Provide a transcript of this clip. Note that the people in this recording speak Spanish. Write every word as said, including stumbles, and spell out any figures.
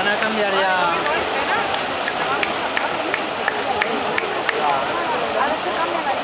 van a cambiar ya. Ahora se cambian allí.